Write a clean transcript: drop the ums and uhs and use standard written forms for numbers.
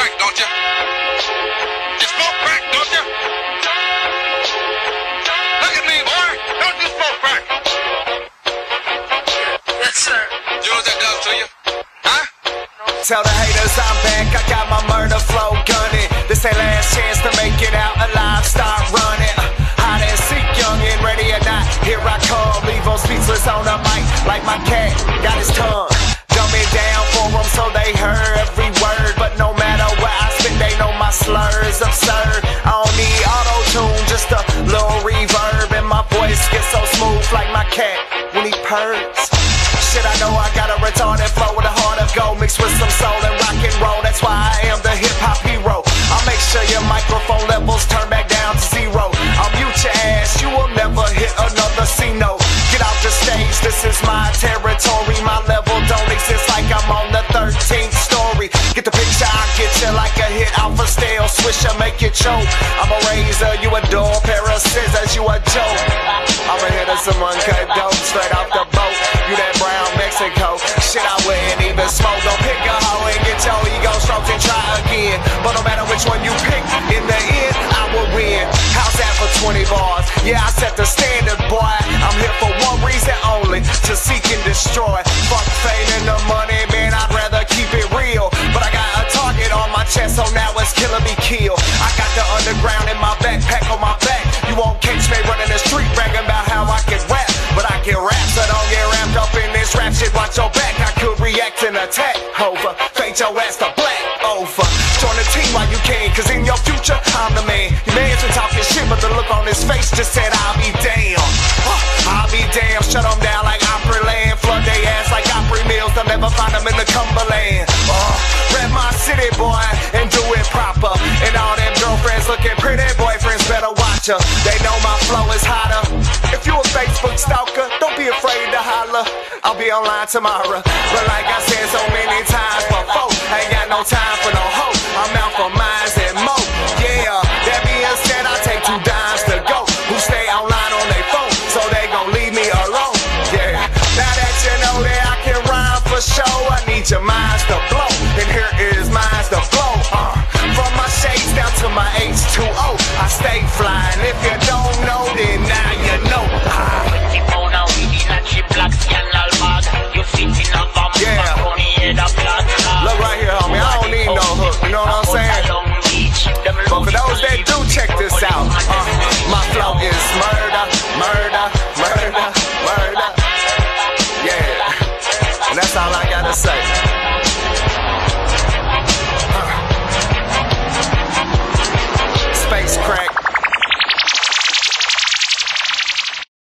crack, don't you? You smoke crack, don't you? Look at me, boy. Don't you smoke crack? Yes, sir. You know what that does to you? Huh? Tell the haters I'm back, I got my murder flow gunning. This ain't last chance to make it out alive, start running. Hide and seek, young and ready or not, here I come. Leave them speechless on the mic, like my cat got his tongue. Dumbing down for them so they heard every word. But no matter where I spin, they know my slurs absurd. I don't need auto-tune, just a little reverb. And my voice gets so smooth like my cat when he purrs. Shit, I know I got a retarded flow with a heart of gold, mixed with some soul and rock and roll. That's why I am the hip-hop hero. I'll make sure your microphone levels turn back down to 0. I'll mute your ass, you will never hit another C note. Get off the stage, this is my territory. My level don't exist like I'm on the 13th story. Get the picture, I get you like a hit off a stale swisher, make you choke. I'm a razor, you a door, pair of scissors, you a joke. I'm a hit of some uncut dope, straight off the boat. You that brown Mexico, shit I wouldn't even smoke. Don't pick a hoe and get your ego stroked and try again. But no matter which one you pick, in the end, I will win. How's that for 20 bars? Yeah, I set the standard, boy. I'm here for one reason only, to seek and destroy. Fuck fame and the money, man, I'd rather keep it real. But I got a target on my chest, so now it's killing me kill. I got the underground in my backpack on my back. You won't catch me running the street bragging about how I can rap. But I can rap, so don't get wrapped up in this rap shit. Watch your back, I could react and attack. Over, fade your ass to black. Over, join the team while you can, cause in your future, I'm the man. Your man's been talking shit, but the look on his face just said, I'll be damn. I'll be damn, shut them down like Opry Land. Flood they ass like Opry Mills, they'll never find them in the Cumberland. Rep my city, boy, and do it proper. And all them girlfriends looking pretty, boyfriends better watch her. They know my flow is hotter. If you a Facebook stalker, don't be afraid to holler. I'll be online tomorrow. But like I said so many times before, I ain't got no time for no hoe. I'm out for mines and mo. Yeah, that being said, I take 2 dimes to go. Who stay online on their phone, so they gon' leave me alone. Yeah, now that you know that I can rhyme for show, I need your minds to blow. And here is minds to blow. From my shades down to my H2O, I stay flying. If you don't know, then now you know. Yeah. Look right here, homie. I don't need no hook. You know what I'm saying?